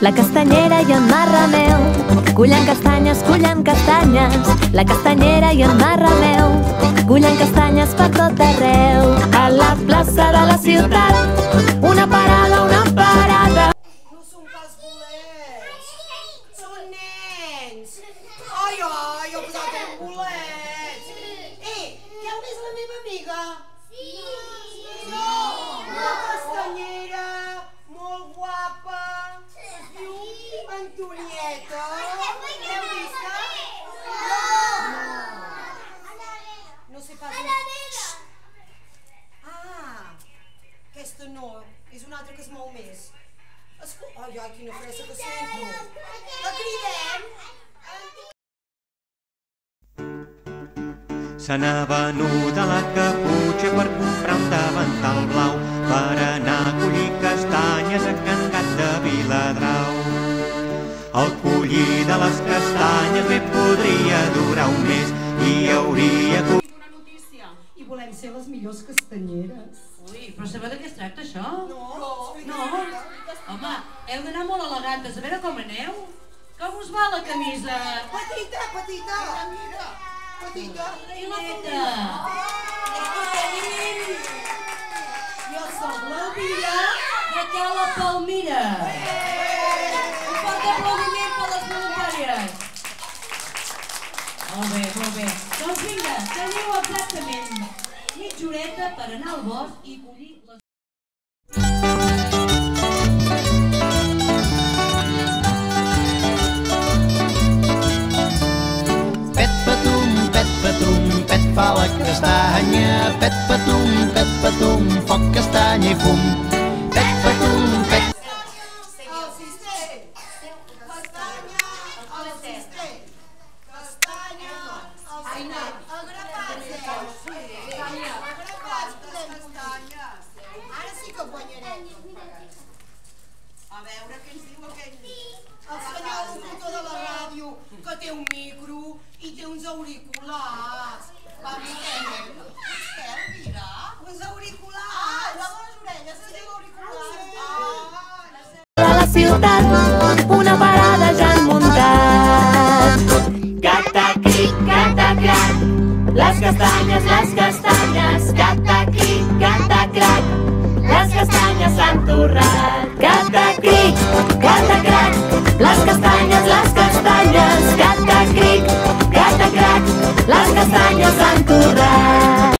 la castanyera i en Marrameu. Cullen castanyes, la castanyera i en Marrameu. Cullen castanyes per tot arreu. A la plaça de la ciutat, una parada, una parada. No són pas bolets, són nens. Ai, ai, he posat en bolets. Ja heu vist la meva amiga? Sí. No, una castanyera, molt guapa. Es diu Antonieta. L'heu vista? No sé pas... Ah, aquesta no, és una altra que es mou més. Ai, ai, quina fressa que sento. La cridem? Se n'ha venut a la Caputxa per comprar un davantal blau per anar a collir castanyes a Can Gat de Viladrau. El collir de les castanyes bé podria durar un mes i hauria... Una notícia, i volem ser les millors castanyeres. Ui, però sabeu de què es tracta això? No. Home, heu d'anar molt elegantes, a veure com aneu. Com us va la camisa? Petita, petita. Mira, petita. I la neta? Jo soc l'Elvira. Raquel la Palmira. Un fort aplaudiment per les voluntàries. Molt bé. Doncs vinga, teniu exactament mitja horeta per anar al bosc i collir les... Pet fa la castanya, pet patum, foc, castanya i fum. Pet patum, pet... El cister. Castanya, el cister. Castanya, el cister. Agrapats, les castanyes. Ara sí que guanyarem. A veure què ens diu aquell... El senyor locutor de la ràdio, que té un micro i té uns auriculars. Va, Miquel. Mira, uns auriculars. Ah, allò de les orelles, es diu auriculars. A la ciutat, una parada ja han muntat. Catacric, catacrac, les castanyes, catacric, catacrac, les castanyes s'han torrat. Catacric, catacrac, les castanyes, catacric, catacrac, les castanyes